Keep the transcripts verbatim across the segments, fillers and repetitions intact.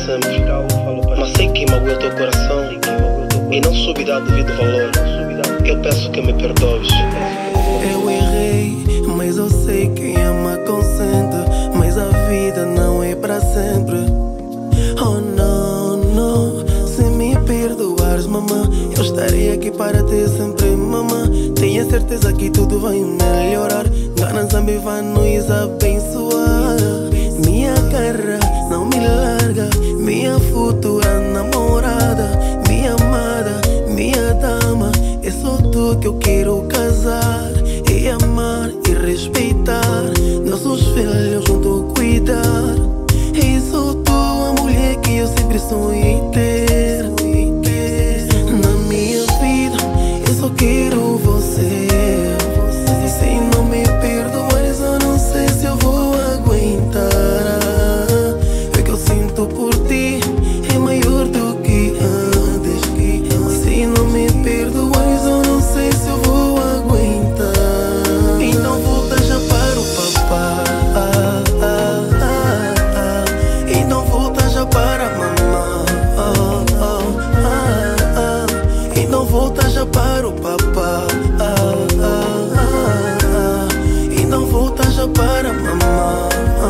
sempre, mas sei que magoei o teu coração e não soube dar devido valor. Eu peço que me perdoes. Eu errei, mas eu sei quem ama consente. Mas a vida não é para sempre. Oh não, não. Se me perdoares, mamã, eu estarei aqui para ter sempre, mamã. Tenha certeza que tudo vai melhorar. Ganas me vai nos abençoar. Minha cara não me larga, minha futura namorada, minha amada, minha dama. É só tu que eu quero casar e amar e respeitar. Nossos filhos junto cuidar. E sou tu a mulher que eu sempre sonhei ter. Na minha vida eu só quero você. Se não me perdoares eu não sei se eu vou aguentar. O que eu sinto por ti é maior do que antes. Se não me perdoares eu não sei se eu vou aguentar. Então volta já para o papá. Então volta já para a mamã. Então volta já para o papá. Então volta já para a mamã.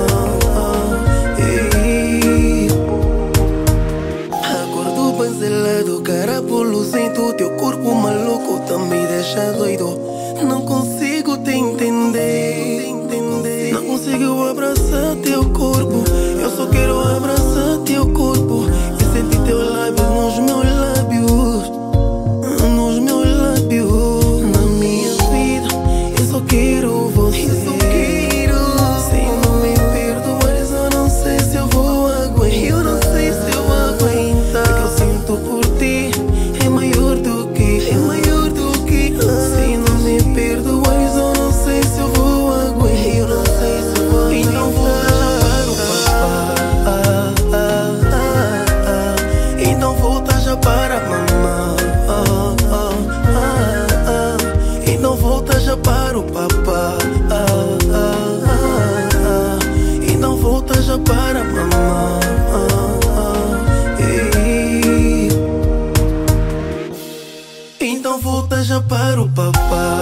Acordo banzelado, cara polucento. Teu corpo maluco tá me deixa doido. Não consigo te entender. Não consigo abraçar teu corpo. Eu só quero abraçar teu corpo e sentir teu lábio nos meus lábios. Nos meus lábios. Na minha vida eu só quero você. Se não me perdoares eu não sei se eu vou aguentar. Eu não sei se eu vou aguentar. O que eu sinto por ti é maior do que, é maior do que. Se não me perdoares eu não sei se eu vou aguentar. Eu não sei se eu vou aguentar. Então volta já para o papá. Então volta já para a mamã. Então volta já para o papá. Então volta já para a mamã. Então volta já para o papá.